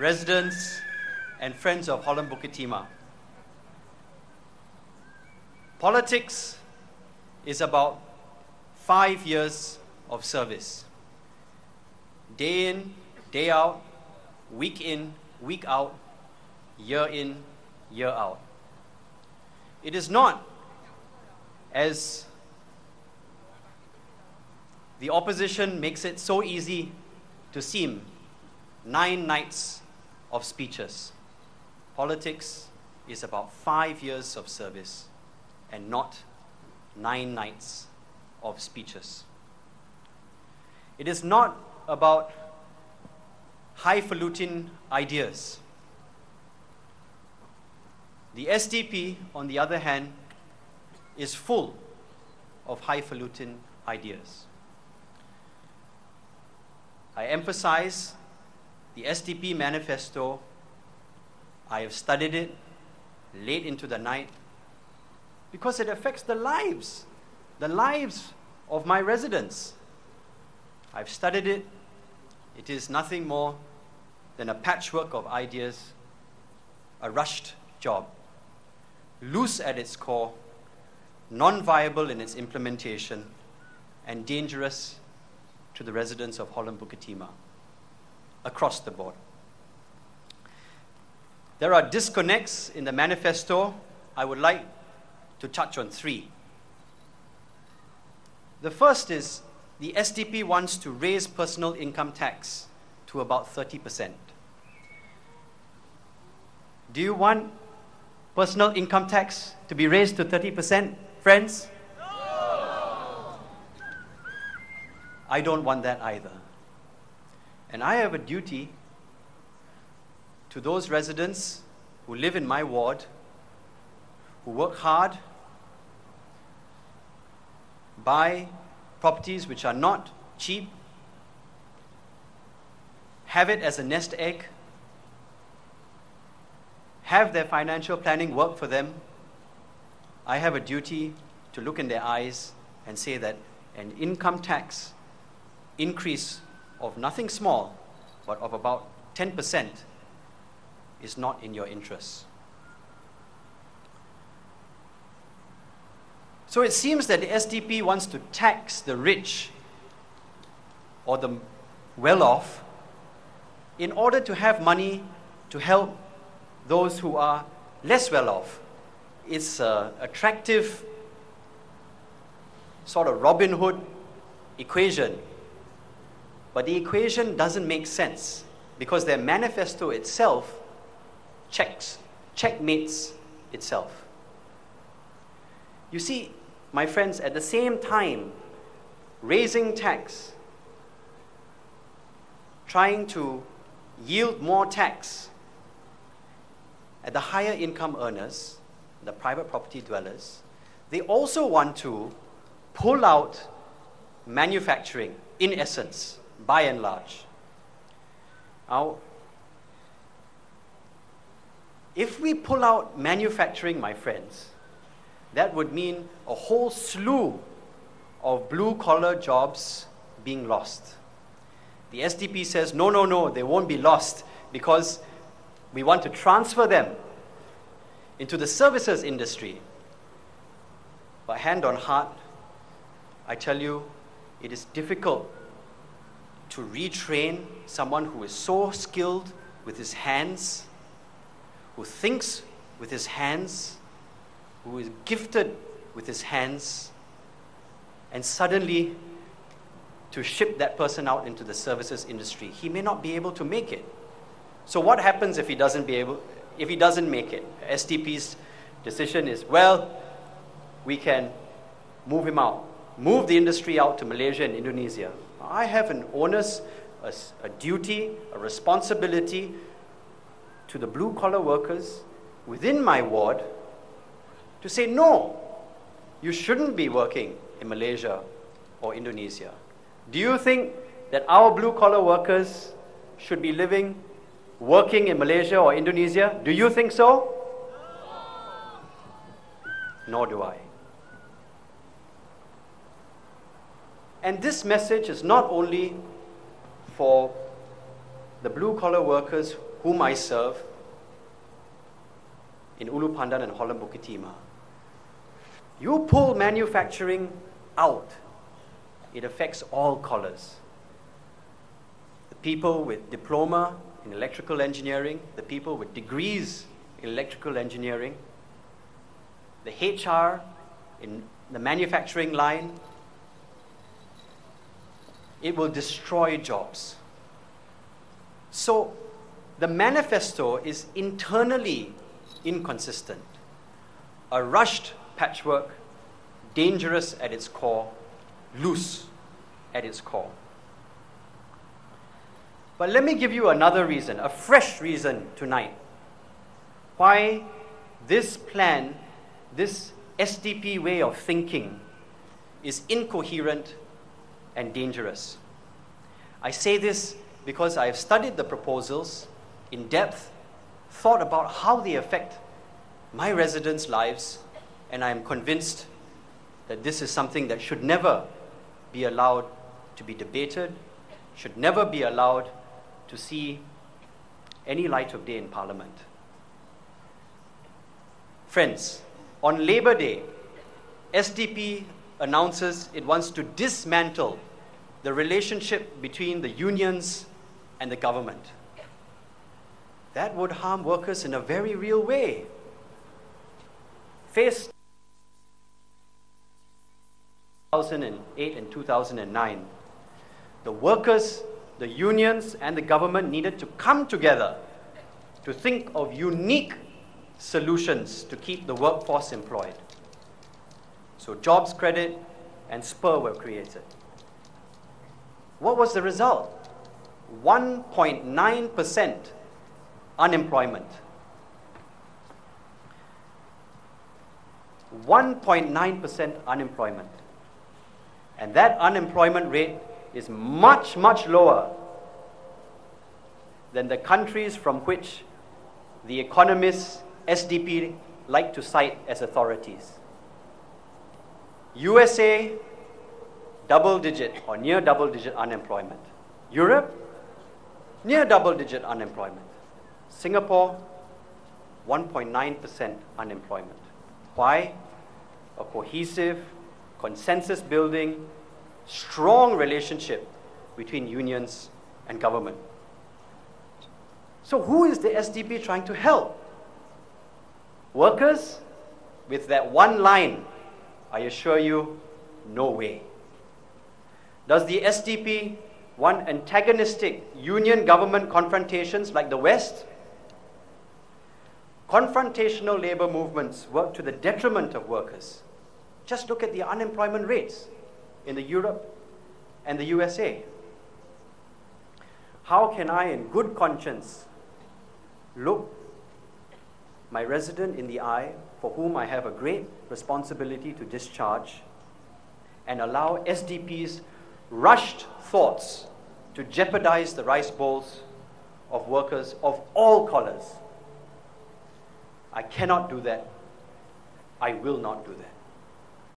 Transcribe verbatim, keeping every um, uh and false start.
residents, and friends of Holland-Bukit Timah. Politics is about five years of service. Day in, day out, week in, week out, year in, year out. It is not, as the opposition makes it so easy to seem, nine nights of speeches. Politics is about five years of service and not nine nights of speeches. It is not about highfalutin ideas. The S D P, on the other hand, is full of highfalutin ideas. I emphasize the S D P manifesto. I have studied it late into the night because it affects the lives, the lives of my residents. I've studied it. It is nothing more than a patchwork of ideas, a rushed job, loose at its core, non-viable in its implementation, and dangerous to the residents of Holland-Bukit Timah across the board. There are disconnects in the manifesto. I would like to touch on three. The first is the S D P wants to raise personal income tax to about thirty percent. Do you want personal income tax to be raised to thirty percent, friends? No! I don't want that either. And I have a duty to those residents who live in my ward, who work hard, buy properties which are not cheap, have it as a nest egg, have their financial planning work for them. I have a duty to look in their eyes and say that an income tax increase of nothing small, but of about ten percent is not in your interests. So it seems that the S D P wants to tax the rich or the well-off in order to have money to help those who are less well-off. It's an attractive sort of Robin Hood equation. But the equation doesn't make sense because their manifesto itself checks, checkmates itself. You see, my friends, at the same time, raising tax, trying to yield more tax at the higher income earners, the private property dwellers, they also want to pull out manufacturing, in essence, by and large. Now, if we pull out manufacturing, my friends, that would mean a whole slew of blue-collar jobs being lost. The S D P says, no, no, no, they won't be lost because we want to transfer them into the services industry. But hand on heart, I tell you, it is difficult to retrain someone who is so skilled with his hands, who thinks with his hands, who is gifted with his hands, and suddenly to ship that person out into the services industry. He may not be able to make it. So what happens if he doesn't be able, if he doesn't make it? S D P's decision is, well, we can move him out, move the industry out to Malaysia and Indonesia. I have an onus, a, a duty, a responsibility to the blue-collar workers within my ward to say, no, you shouldn't be working in Malaysia or Indonesia. Do you think that our blue-collar workers should be living, working in Malaysia or Indonesia? Do you think so? Nor do I. And this message is not only for the blue-collar workers whom I serve in Ulu Pandan and Holland-Bukit Timah, you pull manufacturing out, it affects all collars. The people with diploma in electrical engineering, the people with degrees in electrical engineering, the H R in the manufacturing line, it will destroy jobs. So the manifesto is internally inconsistent, a rushed patchwork, dangerous at its core, loose at its core. But let me give you another reason, a fresh reason tonight, why this plan, this S D P way of thinking is incoherent and dangerous. I say this because I have studied the proposals in depth, thought about how they affect my residents' lives, and I am convinced that this is something that should never be allowed to be debated, should never be allowed to see any light of day in Parliament. Friends, on Labour Day, S D P announces it wants to dismantle the relationship between the unions and the government. That would harm workers in a very real way. Faced two thousand eight and two thousand nine, the workers, the unions, and the government needed to come together to think of unique solutions to keep the workforce employed. So jobs credit and spur were created. What was the result? one point nine percent unemployment. one point nine percent unemployment. And that unemployment rate is much, much lower than the countries from which the economists S D P like to cite as authorities. U S A, double-digit or near double-digit unemployment. Europe, near double-digit unemployment. Singapore, one point nine percent unemployment. Why? A cohesive, consensus-building, strong relationship between unions and government. So who is the S D P trying to help? Workers? With that one line, I assure you, no way. Does the S D P want antagonistic union-government confrontations like the West? Confrontational labor movements work to the detriment of workers. Just look at the unemployment rates in the Europe and the U S A. How can I, in good conscience, look my resident in the eye, for whom I have a great responsibility to discharge, and allow S D P's rushed thoughts to jeopardize the rice bowls of workers of all colors? I cannot do that. I will not do that.